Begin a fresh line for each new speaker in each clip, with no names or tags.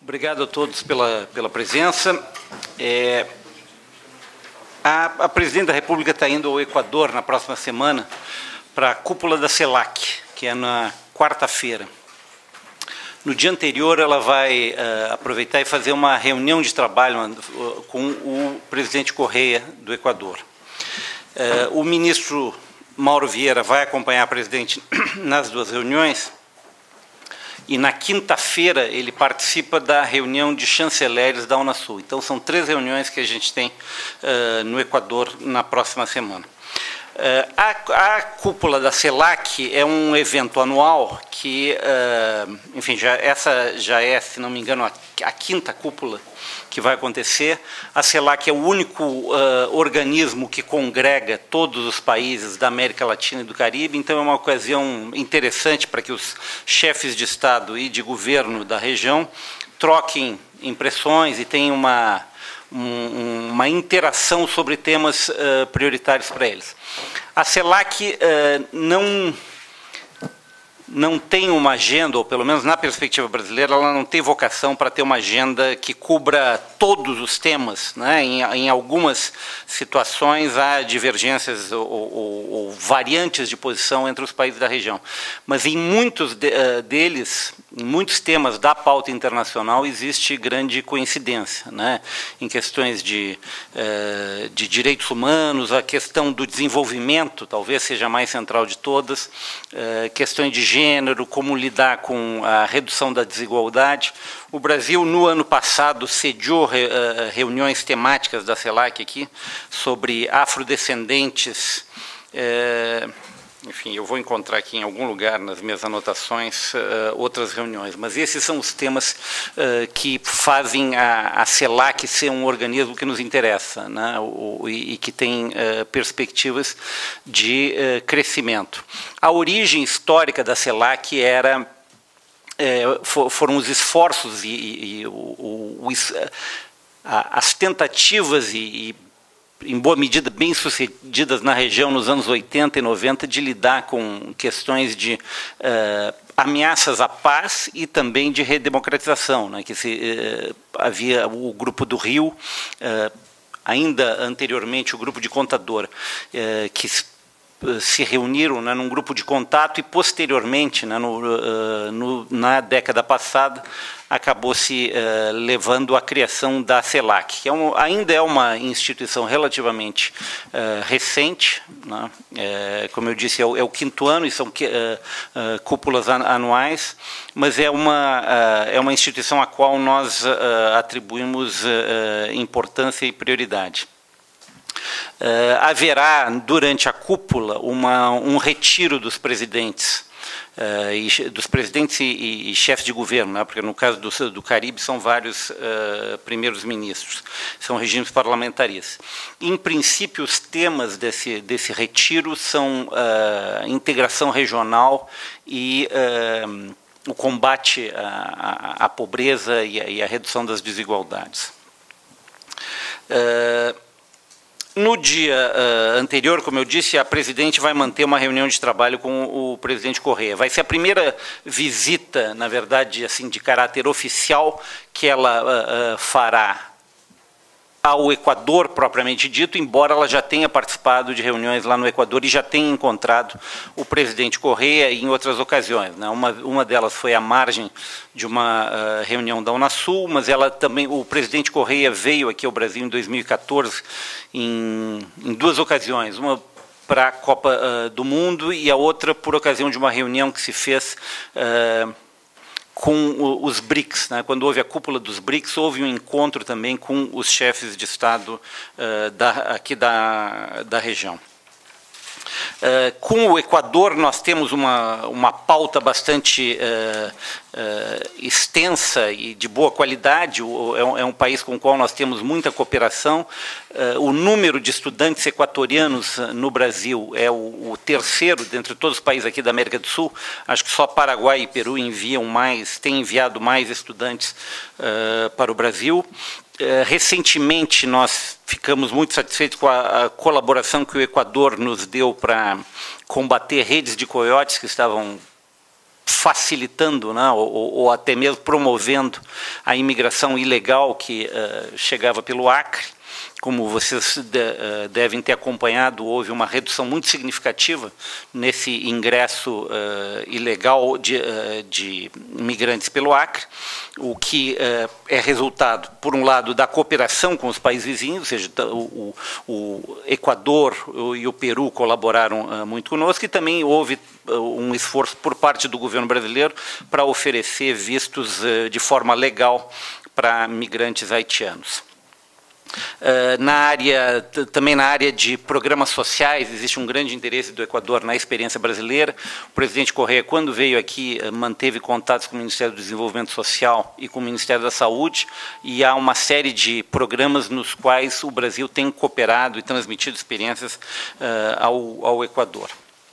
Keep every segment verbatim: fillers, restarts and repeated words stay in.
Obrigado a todos pela, pela presença. É, a, a Presidente da República está indo ao Equador na próxima semana para a cúpula da CELAC, que é na quarta-feira. No dia anterior, ela vai uh, aproveitar e fazer uma reunião de trabalho uh, com o presidente Correia do Equador. Uh, o ministro Mauro Vieira vai acompanhar a presidente nas duas reuniões. E na quinta-feira ele participa da reunião de chanceleres da Unasul. Então são três reuniões que a gente tem uh, no Equador na próxima semana. Uh, a, a cúpula da CELAC é um evento anual que, uh, enfim, já, essa já é, se não me engano, a, a quinta cúpula que vai acontecer. A CELAC é o único uh, organismo que congrega todos os países da América Latina e do Caribe, então é uma ocasião interessante para que os chefes de Estado e de governo da região troquem impressões e tenham uma, um, uma interação sobre temas uh, prioritários para eles. A CELAC uh, não... não tem uma agenda, ou pelo menos na perspectiva brasileira, ela não tem vocação para ter uma agenda que cubra todos os temas, né? Em, em algumas situações há divergências ou, ou, ou variantes de posição entre os países da região, mas em muitos de, uh, deles, em muitos temas da pauta internacional, existe grande coincidência, né? Em questões de, uh, de direitos humanos, a questão do desenvolvimento talvez seja a mais central de todas, uh, questões de gênero, como lidar com a redução da desigualdade. O Brasil, no ano passado, sediou re, uh, reuniões temáticas da CELAC aqui, sobre afrodescendentes. Uh, enfim, eu vou encontrar aqui em algum lugar, nas minhas anotações, uh, outras reuniões. Mas esses são os temas uh, que fazem a, a CELAC ser um organismo que nos interessa, né? o, e, e que tem uh, perspectivas de uh, crescimento. A origem histórica da CELAC era, é, for, foram os esforços e, e, e o, o, a, as tentativas e, e em boa medida bem-sucedidas na região nos anos oitenta e noventa de lidar com questões de uh, ameaças à paz e também de redemocratização, né? Que se, uh, havia o Grupo do Rio, uh, ainda anteriormente o Grupo de Contador, uh, que se reuniram, né, num grupo de contato e posteriormente, né, no, uh, no, na década passada, acabou se uh, levando à criação da CELAC, que é um, ainda é uma instituição relativamente uh, recente, né, é, como eu disse, é o, é o quinto ano e são uh, uh, cúpulas anuais, mas é uma, uh, é uma instituição à qual nós uh, atribuímos uh, importância e prioridade. Uh, haverá, durante a cúpula, uma, um retiro dos presidentes, uh, e, dos presidentes e, e, e chefes de governo, né? Porque no caso do, do Caribe são vários uh, primeiros ministros, são regimes parlamentaristas. Em princípio, os temas desse, desse retiro são uh, integração regional e uh, o combate à, à, à pobreza e a, e a redução das desigualdades. Uh, No dia uh, anterior, como eu disse, a presidente vai manter uma reunião de trabalho com o presidente Correia. Vai ser a primeira visita, na verdade, assim, de caráter oficial que ela uh, uh, fará ao Equador, propriamente dito, embora ela já tenha participado de reuniões lá no Equador e já tenha encontrado o presidente Correia em outras ocasiões, né? Uma, uma delas foi à margem de uma uh, reunião da Unasul, mas ela também, o presidente Correia veio aqui ao Brasil em dois mil e quatorze em, em duas ocasiões, uma para a Copa uh, do Mundo e a outra por ocasião de uma reunião que se fez uh, com os BRICS, né? Quando houve a cúpula dos BRICS, houve um encontro também com os chefes de Estado uh, da, aqui da, da região. Uh, com o Equador, nós temos uma, uma pauta bastante uh, uh, extensa e de boa qualidade. O, é, um, é um país com o qual nós temos muita cooperação. Uh, o número de estudantes equatorianos no Brasil é o, o terceiro dentre todos os países aqui da América do Sul. Acho que só Paraguai e Peru enviam mais, têm enviado mais estudantes uh, para o Brasil. Uh, recentemente, nós ficamos muito satisfeitos com a, a colaboração que o Equador nos deu para combater redes de coiotes que estavam facilitando, né, ou, ou até mesmo promovendo a imigração ilegal que uh, chegava pelo Acre. Como vocês de, uh, devem ter acompanhado, houve uma redução muito significativa nesse ingresso uh, ilegal de, uh, de imigrantes pelo Acre, o que uh, é resultado, por um lado, da cooperação com os países vizinhos, ou seja, o, o, o Equador e o Peru colaboraram uh, muito conosco, e também houve uh, um esforço por parte do governo brasileiro para oferecer vistos uh, de forma legal para migrantes haitianos. Uh, na área, também na área de programas sociais, existe um grande interesse do Equador na experiência brasileira. O presidente Correa, quando veio aqui, manteve contatos com o Ministério do Desenvolvimento Social e com o Ministério da Saúde, e há uma série de programas nos quais o Brasil tem cooperado e transmitido experiências uh, ao, ao Equador.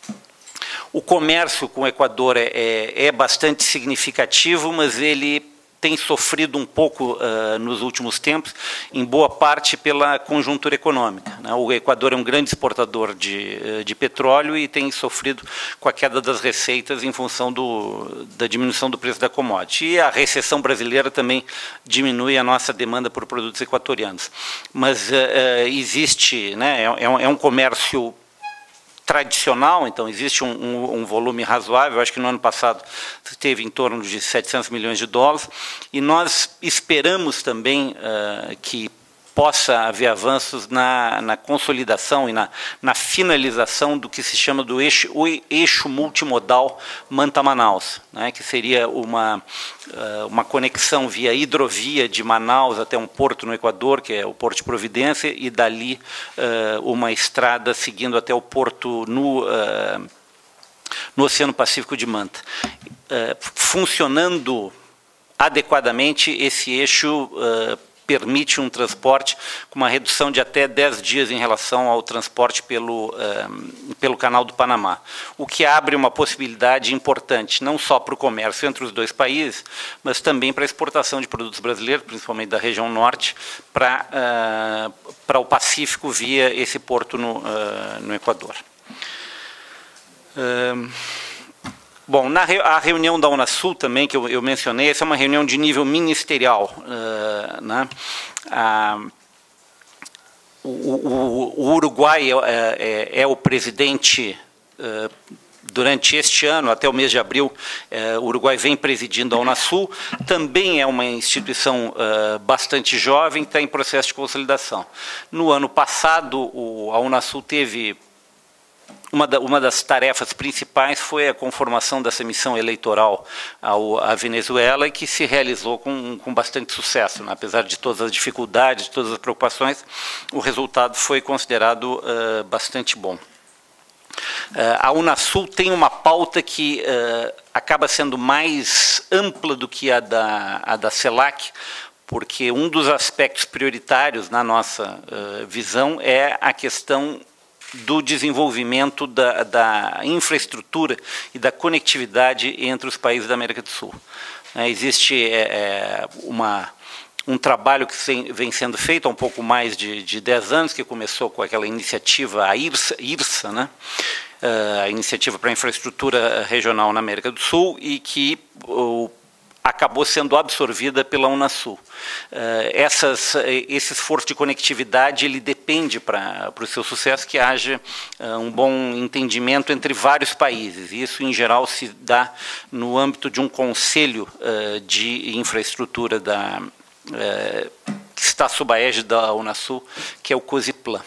O comércio com o Equador é, é, é bastante significativo, mas ele tem sofrido um pouco uh, nos últimos tempos, em boa parte pela conjuntura econômica, né? O Equador é um grande exportador de, uh, de petróleo e tem sofrido com a queda das receitas em função do, da diminuição do preço da commodity. E a recessão brasileira também diminui a nossa demanda por produtos equatorianos. Mas uh, uh, existe, né, é, é um comércio tradicional, então existe um, um, um volume razoável. Acho que no ano passado teve em torno de setecentos milhões de dólares, e nós esperamos também uh, que possa haver avanços na, na consolidação e na, na finalização do que se chama do eixo, o eixo multimodal Manta-Manaus, né, que seria uma, uma conexão via hidrovia de Manaus até um porto no Equador, que é o Porto de Providência, e dali uma estrada seguindo até o porto no, no Oceano Pacífico de Manta. Funcionando adequadamente, esse eixo permite um transporte com uma redução de até dez dias em relação ao transporte pelo, uh, pelo Canal do Panamá, o que abre uma possibilidade importante, não só para o comércio entre os dois países, mas também para a exportação de produtos brasileiros, principalmente da região norte, para, uh, para o Pacífico via esse porto no, uh, no Equador. Uh, Bom, na re, a reunião da Unasul também, que eu, eu mencionei, essa é uma reunião de nível ministerial. Uh, né? uh, o, o, o Uruguai é, é, é o presidente, uh, durante este ano, até o mês de abril, uh, o Uruguai vem presidindo a Unasul, também é uma instituição uh, bastante jovem, está em processo de consolidação. No ano passado, o, a Unasul teve... Uma, da, uma das tarefas principais foi a conformação dessa missão eleitoral ao, à Venezuela, e que se realizou com, com bastante sucesso, né? Apesar de todas as dificuldades, de todas as preocupações, o resultado foi considerado uh, bastante bom. Uh, a Unasul tem uma pauta que uh, acaba sendo mais ampla do que a da, a da CELAC, porque um dos aspectos prioritários na nossa uh, visão é a questão do desenvolvimento da, da infraestrutura e da conectividade entre os países da América do Sul. É, existe é, uma, um trabalho que vem sendo feito há um pouco mais de, de dez anos, que começou com aquela iniciativa, a IRSA, IRSA, né? a Iniciativa para a Infraestrutura Regional na América do Sul, e que o acabou sendo absorvida pela Unasul. Essas, esse esforço de conectividade, ele depende para, para o seu sucesso que haja um bom entendimento entre vários países. E isso, em geral, se dá no âmbito de um conselho de infraestrutura da, que está sob a égide da Unasul, que é o COSIPLAN.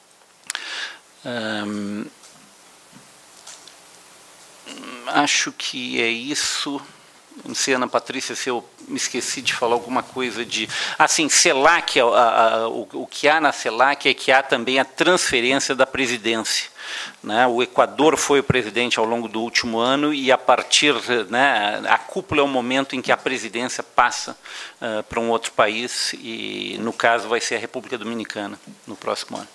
Hum, acho que é isso. Não sei, Ana Patrícia, se eu me esqueci de falar alguma coisa de... Assim, CELAC, a, a, o, o que há na CELAC é que há também a transferência da presidência. Né? O Equador foi o presidente ao longo do último ano, e a partir... Né, a cúpula é o momento em que a presidência passa uh, para um outro país, e no caso vai ser a República Dominicana no próximo ano.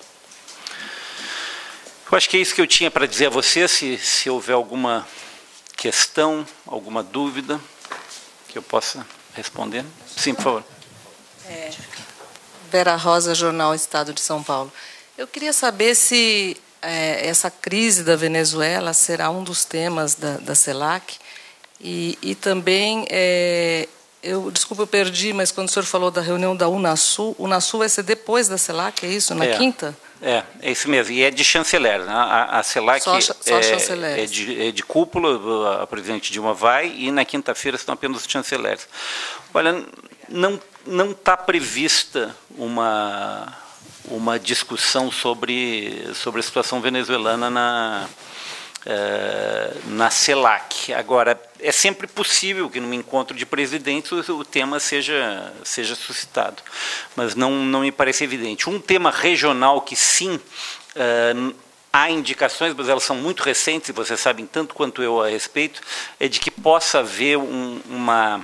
Eu acho que é isso que eu tinha para dizer a você. Se, se houver alguma questão, alguma dúvida que eu possa responder. Sim, por favor.
É, Vera Rosa, Jornal Estado de São Paulo. Eu queria saber se é, essa crise da Venezuela será um dos temas da, da CELAC, E, e também, é, eu, desculpa, eu perdi, mas quando o senhor falou da reunião da Unasul, Unasul vai ser depois da CELAC, é isso? Na
é,
quinta?
É, é isso mesmo. E é de chanceler, né? A, a CELAC
só, só
é, é, de, é de cúpula, a presidente Dilma vai, e na quinta-feira estão apenas os chanceleres. Olha, não não está prevista uma, uma discussão sobre, sobre a situação venezuelana na... Uh, na CELAC. Agora, é sempre possível que num encontro de presidentes o, o tema seja, seja suscitado, mas não, não me parece evidente. Um tema regional que sim, uh, há indicações, mas elas são muito recentes, e vocês sabem tanto quanto eu a respeito, é de que possa haver um, uma,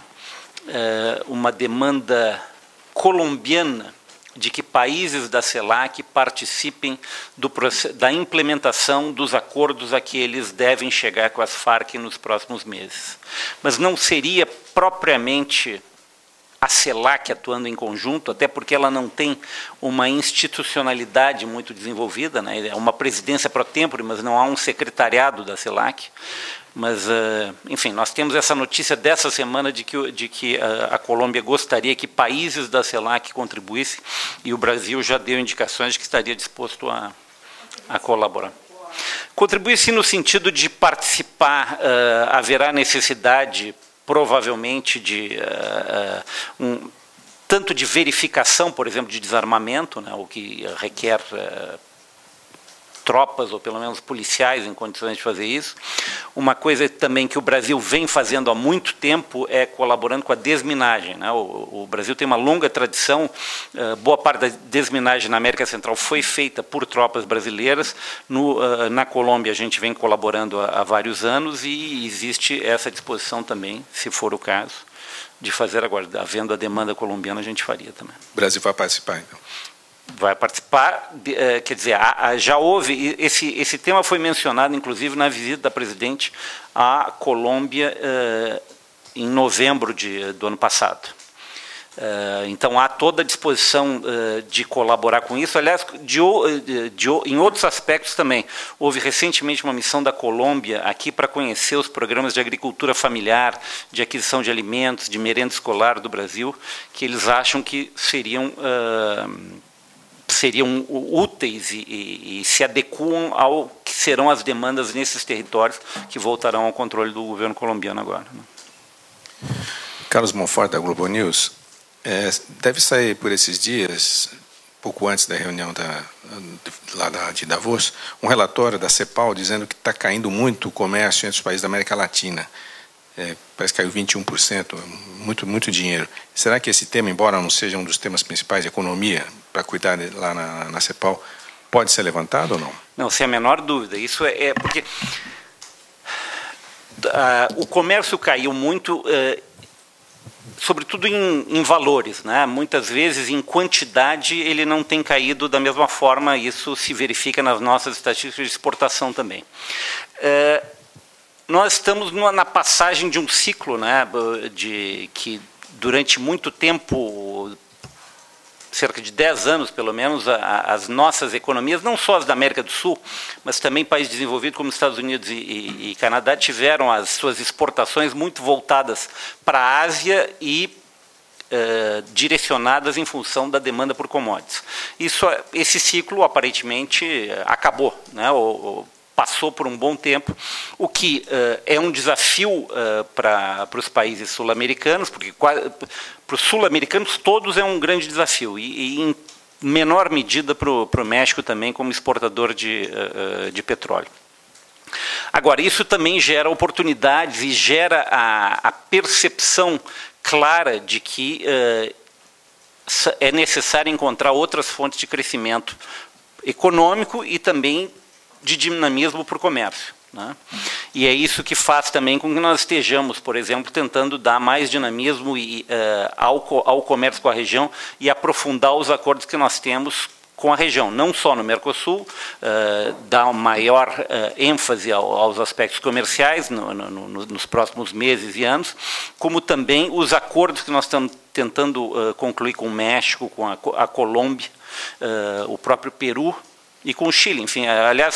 uh, uma demanda colombiana de que países da CELAC participem do, da implementação dos acordos a que eles devem chegar com as Farc nos próximos meses. Mas não seria propriamente a CELAC atuando em conjunto, até porque ela não tem uma institucionalidade muito desenvolvida, né? É uma presidência pro tempore, mas não há um secretariado da CELAC. Mas, enfim, nós temos essa notícia dessa semana de que, de que a Colômbia gostaria que países da CELAC contribuíssem, e o Brasil já deu indicações de que estaria disposto a, a colaborar. Contribuir-se no sentido de participar, uh, haverá necessidade, provavelmente, de uh, uh, um, tanto de verificação, por exemplo, de desarmamento, né, o que requer uh, tropas, ou pelo menos policiais, em condições de fazer isso. Uma coisa também que o Brasil vem fazendo há muito tempo é colaborando com a desminagem, né? O, o Brasil tem uma longa tradição, uh, boa parte da desminagem na América Central foi feita por tropas brasileiras. No, uh, na Colômbia a gente vem colaborando há, há vários anos, e existe essa disposição também, se for o caso, de fazer agora. Havendo a demanda colombiana, a gente faria também.
O Brasil vai participar, então?
Vai participar, quer dizer, já houve, esse, esse tema foi mencionado, inclusive, na visita da presidente à Colômbia em novembro de, do ano passado. Então, há toda a disposição de colaborar com isso. Aliás, de, de, em outros aspectos também. Houve recentemente uma missão da Colômbia aqui para conhecer os programas de agricultura familiar, de aquisição de alimentos, de merenda escolar do Brasil, que eles acham que seriam... seriam úteis e, e, e se adequam ao que serão as demandas nesses territórios que voltarão ao controle do governo colombiano agora.
Carlos Monfort, da Globo News, é, deve sair por esses dias, pouco antes da reunião da, lá da, de Davos, um relatório da CEPAL dizendo que está caindo muito o comércio entre os países da América Latina. É, parece que caiu vinte e um por cento, muito, muito dinheiro. Será que esse tema, embora não seja um dos temas principais de economia, para cuidar de, lá na, na CEPAL, pode ser levantado ou não?
Não, sem a menor dúvida. Isso é, é porque uh, o comércio caiu muito, uh, sobretudo em, em valores, né? Muitas vezes, em quantidade, ele não tem caído da mesma forma. Isso se verifica nas nossas estatísticas de exportação também. Uh, Nós estamos na passagem de um ciclo, né, de, que durante muito tempo, cerca de dez anos pelo menos, a, as nossas economias, não só as da América do Sul, mas também países desenvolvidos como Estados Unidos e, e, e Canadá, tiveram as suas exportações muito voltadas para a Ásia e Uh, direcionadas em função da demanda por commodities. Isso, esse ciclo aparentemente acabou, né? O, o, passou por um bom tempo, o que uh, é um desafio uh, para os países sul-americanos, porque para os sul-americanos todos é um grande desafio, e, e em menor medida para o México também, como exportador de, uh, de petróleo. Agora, isso também gera oportunidades e gera a, a percepção clara de que uh, é necessário encontrar outras fontes de crescimento econômico e também de dinamismo para o comércio, né? E é isso que faz também com que nós estejamos, por exemplo, tentando dar mais dinamismo e, uh, ao, ao comércio com a região e aprofundar os acordos que nós temos com a região, não só no Mercosul, uh, dar maior uh, ênfase ao, aos aspectos comerciais no, no, no, nos próximos meses e anos, como também os acordos que nós estamos tentando uh, concluir com o México, com a, a Colômbia, uh, o próprio Peru e com o Chile. Enfim, aliás,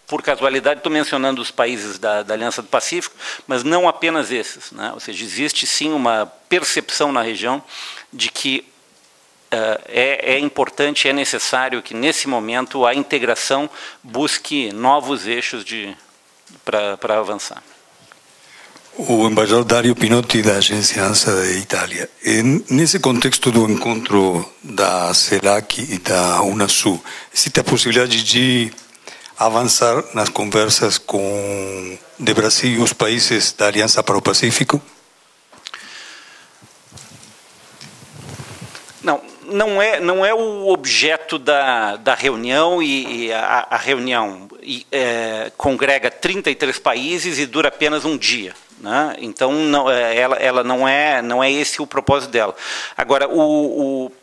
por casualidade, estou mencionando os países da, da Aliança do Pacífico, mas não apenas esses, né? Ou seja, existe sim uma percepção na região de que uh, é, é importante, é necessário que, nesse momento, a integração busque novos eixos para avançar.
O embaixador Dario Pinotti, da Agência ANSA de Itália. E, nesse contexto do encontro da CELAC e da Unasul, existe a possibilidade de avançar nas conversas com de Brasil e os países da Aliança para o Pacífico?
Não, não é, não é o objeto da, da reunião, e, e a, a reunião e, é, congrega trinta e três países e dura apenas um dia. Né? Então, não, ela, ela não, é, não é esse o propósito dela. Agora, o, o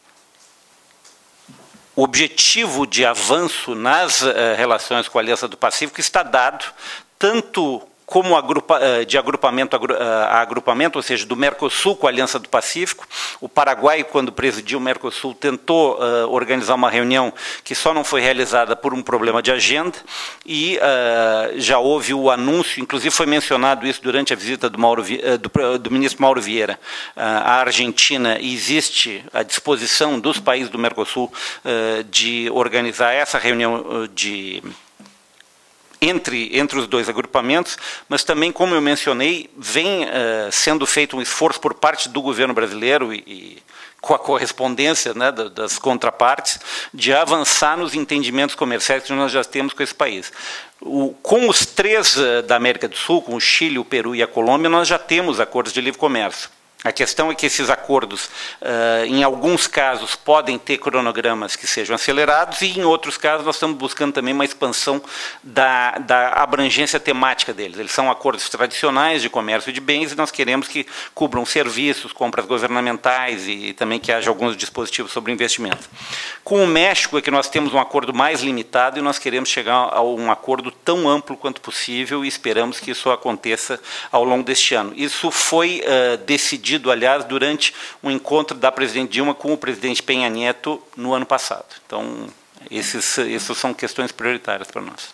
O objetivo de avanço nas uh, relações com a Aliança do Pacífico está dado, tanto como agrupa, uh, de agrupamento a, uh, a agrupamento, ou seja, do Mercosul com a Aliança do Pacífico. O Paraguai, quando presidiu o Mercosul, tentou uh, organizar uma reunião que só não foi realizada por um problema de agenda, e uh, já houve o anúncio, inclusive foi mencionado isso durante a visita do, Mauro, uh, do, do ministro Mauro Vieira uh, à Argentina, e existe a disposição dos países do Mercosul uh, de organizar essa reunião uh, de... Entre, entre os dois agrupamentos, mas também, como eu mencionei, vem uh, sendo feito um esforço por parte do governo brasileiro e, e com a correspondência, né, das contrapartes, de avançar nos entendimentos comerciais que nós já temos com esse país. O, com os três uh, da América do Sul, com o Chile, o Peru e a Colômbia, nós já temos acordos de livre comércio. A questão é que esses acordos, uh, em alguns casos, podem ter cronogramas que sejam acelerados, e em outros casos nós estamos buscando também uma expansão da, da abrangência temática deles. Eles são acordos tradicionais de comércio de bens, e nós queremos que cubram serviços, compras governamentais, e, e também que haja alguns dispositivos sobre investimento. Com o México é que nós temos um acordo mais limitado, e nós queremos chegar a um acordo tão amplo quanto possível, e esperamos que isso aconteça ao longo deste ano. Isso foi uh, decidido, aliás, durante um encontro da presidente Dilma com o presidente Peña Nieto no ano passado. Então, esses, essas são questões prioritárias para nós.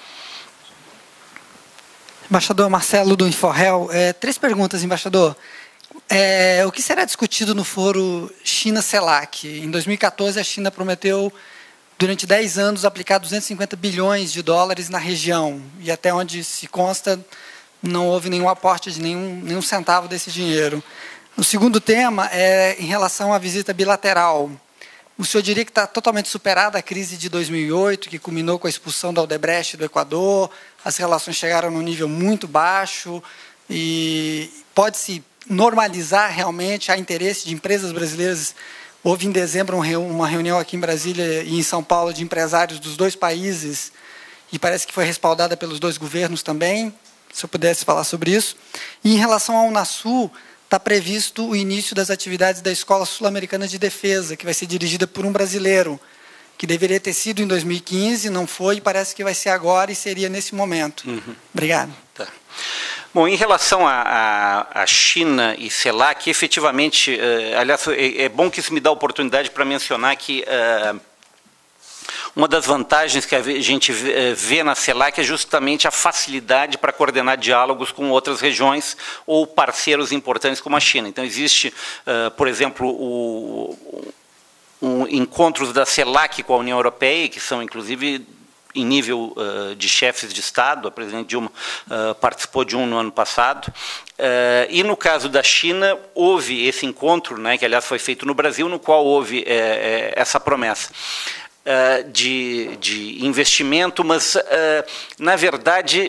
Embaixador Marcelo, do InfoRel. É, três perguntas, embaixador. É, o que será discutido no foro China-CELAC? Em dois mil e quatorze, a China prometeu, durante dez anos, aplicar duzentos e cinquenta bilhões de dólares na região. E até onde se consta, não houve nenhum aporte de nenhum, nenhum centavo desse dinheiro. O segundo tema é em relação à visita bilateral. O senhor diria que está totalmente superada a crise de dois mil e oito, que culminou com a expulsão da Odebrecht do Equador, as relações chegaram num nível muito baixo, e pode-se normalizar realmente, há interesse de empresas brasileiras. Houve em dezembro uma reunião aqui em Brasília e em São Paulo de empresários dos dois países, e parece que foi respaldada pelos dois governos também, se eu pudesse falar sobre isso. E em relação ao Unasul, está previsto o início das atividades da Escola Sul-Americana de Defesa, que vai ser dirigida por um brasileiro, que deveria ter sido em dois mil e quinze, não foi, e parece que vai ser agora, e seria nesse momento. Uhum. Obrigado.
Tá. Bom, em relação à China e CELAC, efetivamente, uh, aliás, é, é bom que isso me dá a oportunidade para mencionar que uh, uma das vantagens que a gente vê na CELAC é justamente a facilidade para coordenar diálogos com outras regiões ou parceiros importantes como a China. Então, existe, uh, por exemplo, o, o, encontros da CELAC com a União Europeia, que são, inclusive, em nível uh, de chefes de Estado. A presidente Dilma uh, participou de um no ano passado. Uh, e, no caso da China, houve esse encontro, né, que, aliás, foi feito no Brasil, no qual houve é, é, essa promessa Uh, de, de investimento, mas, uh, na verdade,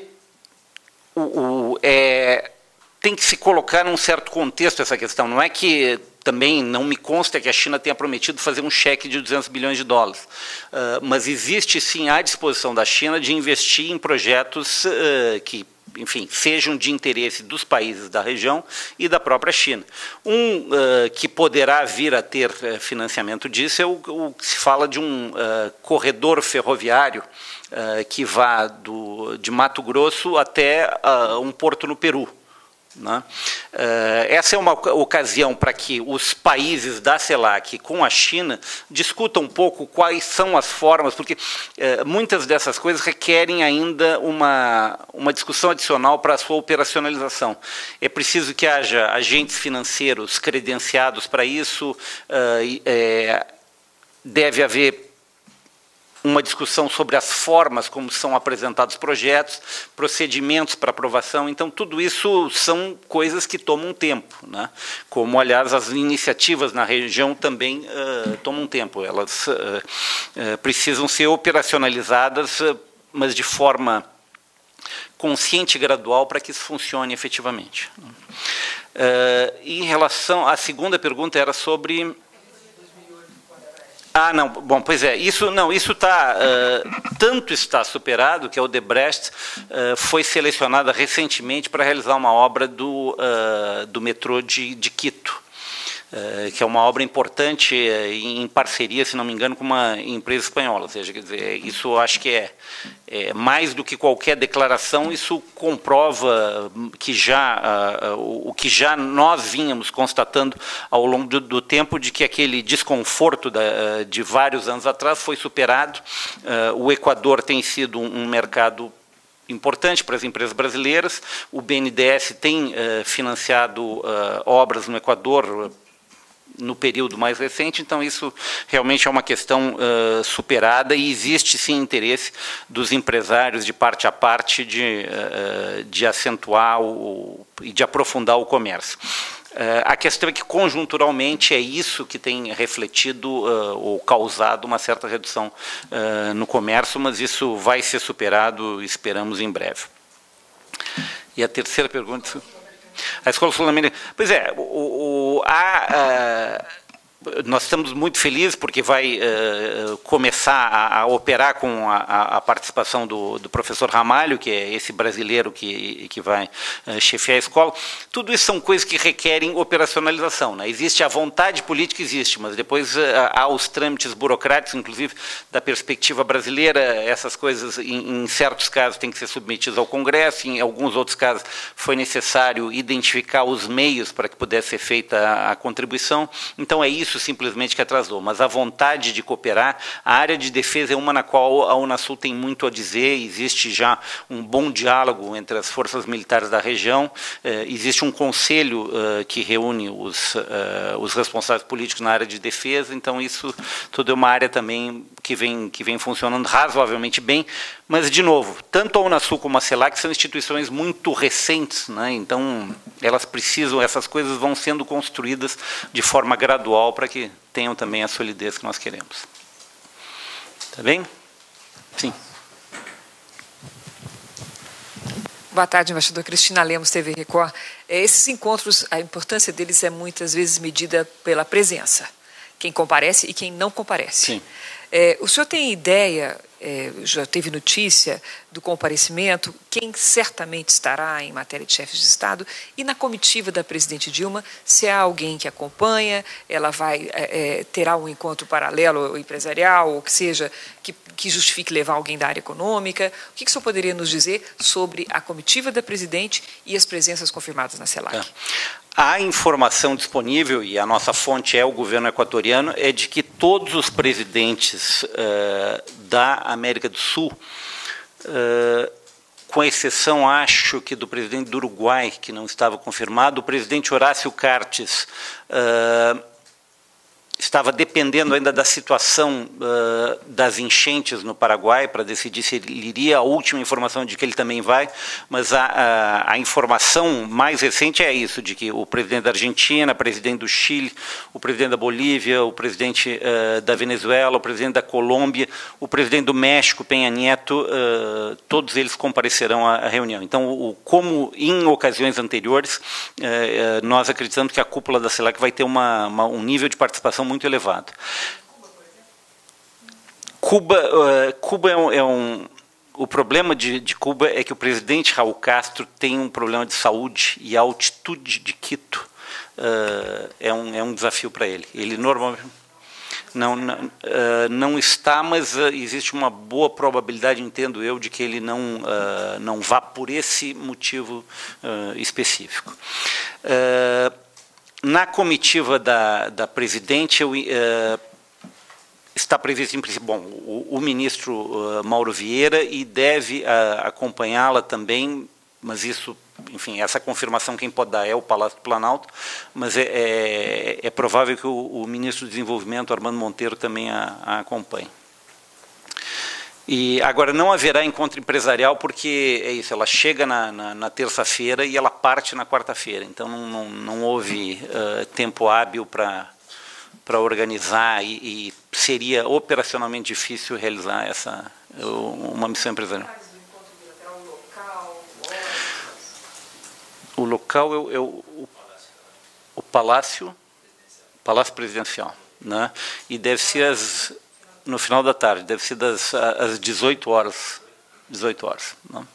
o, o, é, tem que se colocar num certo contexto essa questão. Não é que também não me consta que a China tenha prometido fazer um cheque de duzentos bilhões de dólares, uh, mas existe, sim, a disposição da China de investir em projetos uh, que, enfim, sejam de interesse dos países da região e da própria China. Um uh, que poderá vir a ter uh, financiamento disso é o, o que se fala de um uh, corredor ferroviário uh, que vá do, de Mato Grosso até uh, um porto no Peru. né? Uh, essa é uma ocasião para que os países da CELAC com a China discutam um pouco quais são as formas, porque uh, muitas dessas coisas requerem ainda uma, uma discussão adicional para a sua operacionalização. É preciso que haja agentes financeiros credenciados para isso, uh, é, deve haver uma discussão sobre as formas como são apresentados projetos, procedimentos para aprovação. Então, tudo isso são coisas que tomam tempo, né? Como, aliás, as iniciativas na região também uh, tomam tempo. Elas uh, uh, precisam ser operacionalizadas, uh, mas de forma consciente e gradual para que isso funcione efetivamente. Uh, em relação à segunda pergunta, era sobre... Ah, não, bom, pois é, isso não, isso está, uh, tanto está superado que a Odebrecht uh, foi selecionada recentemente para realizar uma obra do, uh, do metrô de, de Quito, uh, que é uma obra importante uh, em parceria, se não me engano, com uma empresa espanhola. Ou seja, quer dizer, isso eu acho que é, é mais do que qualquer declaração, isso comprova que já uh, uh, o que já nós vínhamos constatando ao longo do, do tempo, de que aquele desconforto da, uh, de vários anos atrás foi superado. Uh, o Equador tem sido um, um mercado importante para as empresas brasileiras. O B N D E S tem uh, financiado uh, obras no Equador no período mais recente, então isso realmente é uma questão uh, superada, e existe sim interesse dos empresários de parte a parte de, uh, de acentuar o, e de aprofundar o comércio. Uh, a questão é que, conjunturalmente, é isso que tem refletido uh, ou causado uma certa redução uh, no comércio, mas isso vai ser superado, esperamos, em breve. E a terceira pergunta... A Escola Sul-Americana... Pois é, o, o, a, a, nós estamos muito felizes porque vai uh, começar a, a operar com a, a participação do, do professor Ramalho, que é esse brasileiro que, que vai uh, chefiar a escola. Tudo isso são coisas que requerem operacionalização, né? Existe a vontade política, existe, mas depois uh, há os trâmites burocráticos, inclusive da perspectiva brasileira. Essas coisas, em, em certos casos, têm que ser submetidas ao Congresso, em alguns outros casos foi necessário identificar os meios para que pudesse ser feita a, a contribuição. Então, é isso simplesmente que atrasou, mas a vontade de cooperar. A área de defesa é uma na qual a Unasul tem muito a dizer, existe já um bom diálogo entre as forças militares da região, existe um conselho que reúne os, os responsáveis políticos na área de defesa, então isso tudo é uma área também que vem, que vem funcionando razoavelmente bem, mas, de novo, tanto a Unasul como a CELAC são instituições muito recentes, né? Então elas precisam, essas coisas vão sendo construídas de forma gradual para que tenham também a solidez que nós queremos. Está bem? Sim.
Boa tarde, embaixador. Cristina Lemos, T V Record. Esses encontros, a importância deles é muitas vezes medida pela presença, quem comparece e quem não comparece.
Sim.
É, o senhor tem ideia, é, já teve notícia do comparecimento, quem certamente estará em matéria de chefes de Estado, e na comitiva da presidente Dilma, se há alguém que acompanha, ela vai é, é, terá um encontro paralelo ou empresarial, ou que seja, que, que justifique levar alguém da área econômica. O que, que o senhor poderia nos dizer sobre a comitiva da presidente e as presenças confirmadas na CELAC?
É. A informação disponível, e a nossa fonte é o governo equatoriano, é de que todos os presidentes uh, da América do Sul, uh, com exceção, acho que do presidente do Uruguai, que não estava confirmado, o presidente Horácio Cartes uh, estava dependendo ainda da situação uh, das enchentes no Paraguai para decidir se ele iria. A última informação de que ele também vai, mas a, a, a informação mais recente é isso, de que o presidente da Argentina, o presidente do Chile, o presidente da Bolívia, o presidente uh, da Venezuela, o presidente da Colômbia, o presidente do México, Peña Nieto, uh, todos eles comparecerão à, à reunião. Então, o, como em ocasiões anteriores, uh, nós acreditamos que a cúpula da CELAC vai ter uma, uma, um nível de participação muito elevado. Cuba, uh, Cuba é um, é um... O problema de, de Cuba é que o presidente Raul Castro tem um problema de saúde, e a altitude de Quito uh, é, um, é um desafio para ele. Ele normalmente... Não, não, uh, não está, mas uh, existe uma boa probabilidade, entendo eu, de que ele não, uh, não vá por esse motivo uh, específico. Uh, na comitiva da, da presidente, eu, uh, está previsto, em princípio, bom, o, o ministro uh, Mauro Vieira, e deve uh, acompanhá-la também, mas isso, enfim, essa confirmação quem pode dar é o Palácio do Planalto, mas é, é, é provável que o, o ministro do Desenvolvimento, Armando Monteiro, também a, a acompanhe. E agora não haverá encontro empresarial porque é isso, ela chega na, na, na terça-feira e ela parte na quarta-feira, então não, não, não houve uh, tempo hábil para para organizar e, e seria operacionalmente difícil realizar essa uma missão empresarial. O local é o, é o, o Palácio, Palácio Presidencial, né? E deve ser as, no final da tarde, deve ser das às dezoito horas, dezoito horas, né?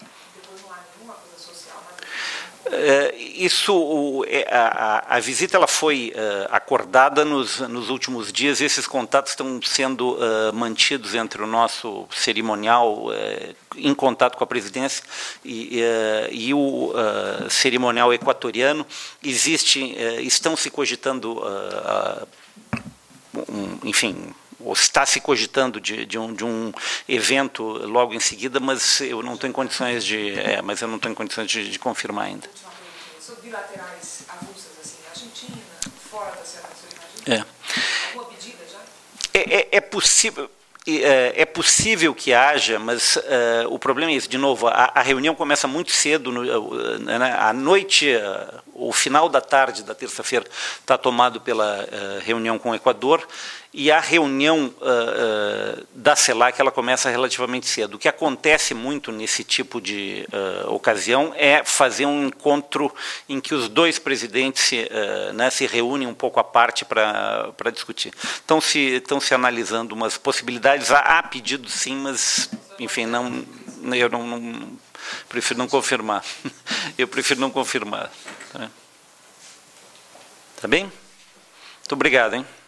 É, isso, o, a, a visita ela foi uh, acordada nos, nos últimos dias. Esses contatos estão sendo uh, mantidos entre o nosso cerimonial uh, em contato com a presidência e, uh, e o uh, cerimonial equatoriano. Existe, uh, estão se cogitando, uh, uh, um, enfim, ou está se cogitando de, de, um, de um evento logo em seguida, mas eu não estou em condições de, é, mas eu não estou em condições de, de confirmar ainda.
Sobre bilaterais avulsas, assim, Argentina, fora da Serra do imagina? É. Alguma pedida já?
É, é, é possível. É, é possível que haja, mas uh, o problema é esse. De novo, a, a reunião começa muito cedo, no, uh, né, à noite, uh, o final da tarde da terça-feira está tomado pela uh, reunião com o Equador, e a reunião uh, uh, da CELAC ela começa relativamente cedo. O que acontece muito nesse tipo de uh, ocasião é fazer um encontro em que os dois presidentes se, uh, né, se reúnem um pouco à parte para para discutir. Estão se, estão se analisando umas possibilidades, há, há pedidos sim, mas, enfim, não, eu não, não prefiro não confirmar. Eu prefiro não confirmar. Tá, tá bem? Muito obrigado, hein?